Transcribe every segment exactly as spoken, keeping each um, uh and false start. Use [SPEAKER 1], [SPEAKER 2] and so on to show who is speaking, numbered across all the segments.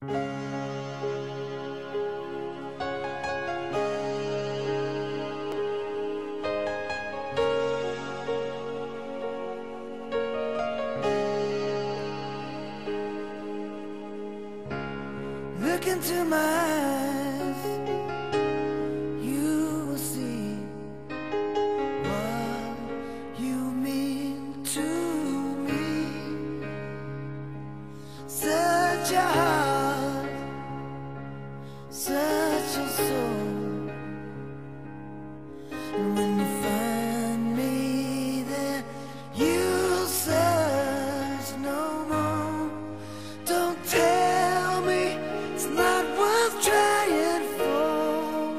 [SPEAKER 1] Look into my eyes, you will see what you mean to me. Such a heart, such a soul. And when you find me there, you'll search no more. Don't tell me it's not worth trying for.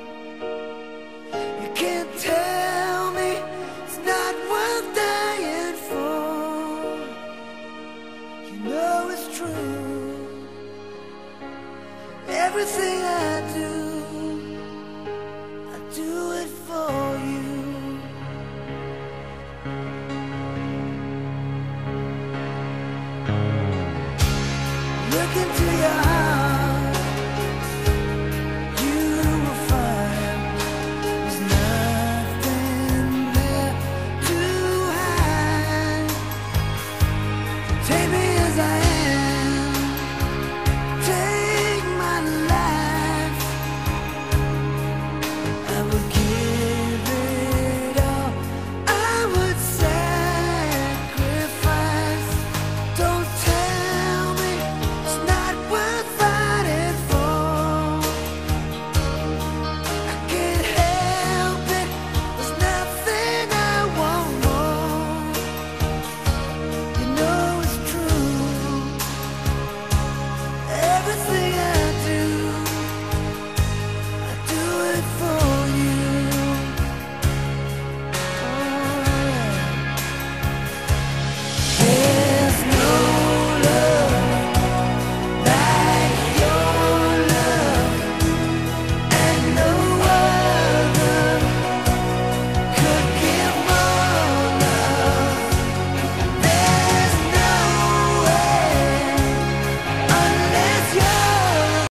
[SPEAKER 1] You can't tell me it's not worth dying for. You know it's true. Everything I do, I do it for you. Look into your eyes.